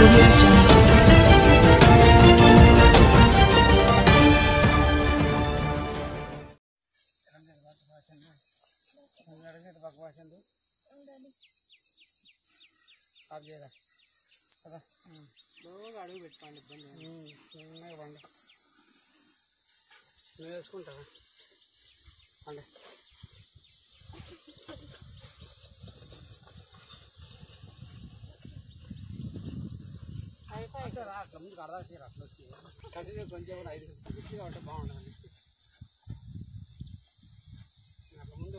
audio jungle. అడుగు పెట్టుకోండి ఇబ్బంది చిన్నగా బండి నువ్వు వేసుకుంటావా అంటే అట్లా ముందుకు అర్థం చేయరు అట్లా వచ్చి కంటిన్యూ కొంచెం కూడా 5 నిమిషాలు ఉంటే బాగుంటుంది అట్లా ముందు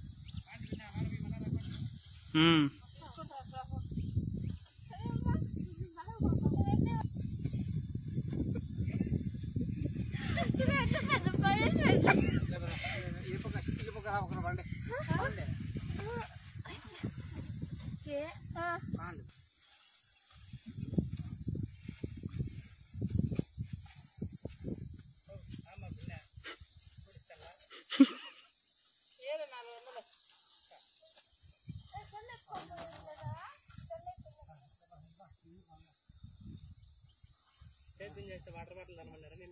వాటర్ బాటిల్ అనమన్నారా నిన్న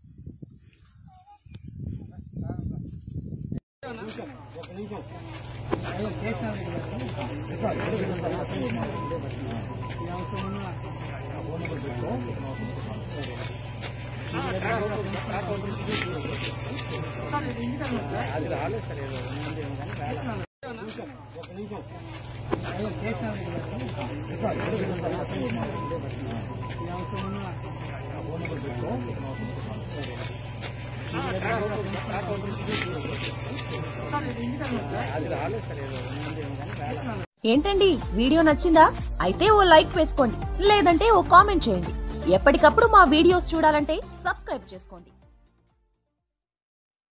ఏంటండి వీడియో నచ్చిందా? అయితే ఓ లైక్ వేసుకోండి, లేదంటే ఓ కామెంట్ చేయండి. ఎప్పటికప్పుడు మా వీడియోస్ చూడాలంటే సబ్స్క్రైబ్ చేసుకోండి.